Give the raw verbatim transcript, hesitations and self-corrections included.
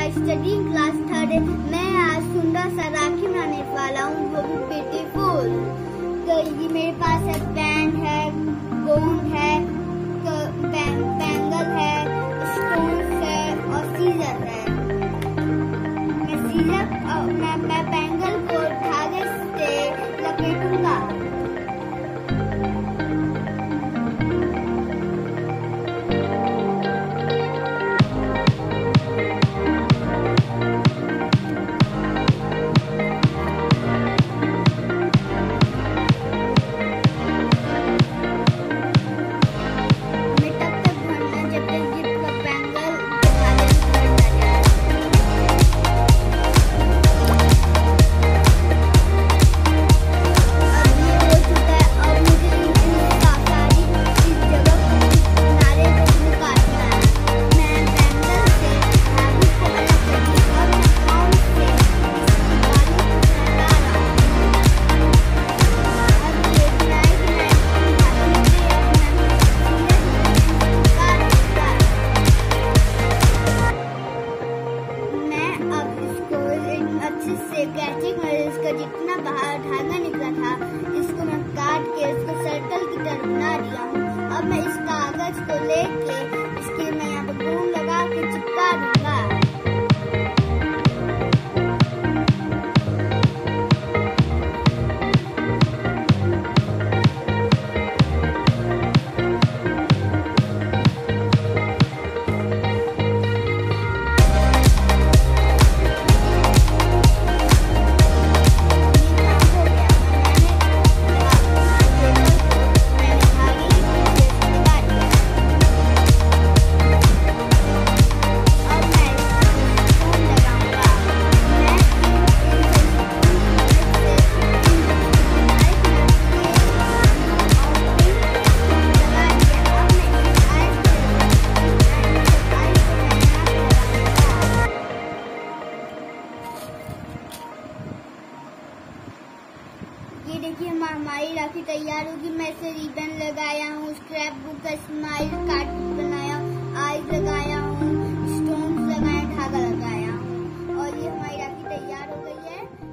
Studying class third. मैं आज सुंदर सा राखी बनाने वाला हूँ, वो भी ब्यूटीफुल। तो ये मेरे पास है बैंड है, गोंद है, बैंगल है, स्टोन्स है और सीजर है। मैं सीजर मैं, मैं बैंगल को धागे से लपेटूंगा। इसका जितना बाहर धागा निकला था, इसको मैं काट के इसको सर्कल की तरह बना दिया हूँ। अब मैं इस कागज को लेके इसके मैं यहाँ पे गोंद लगा के चिपका दूंगा। ये देखिए हमारी राखी तैयार होगी। मैं इसे रिबन लगाया हूँ, स्क्रैप बुक का स्माइल कार्ड बनाया, आईज लगाया हूँ, स्टोन्स लगाए, धागा लगाया हूँ और ये हमारी राखी तैयार हो गई है।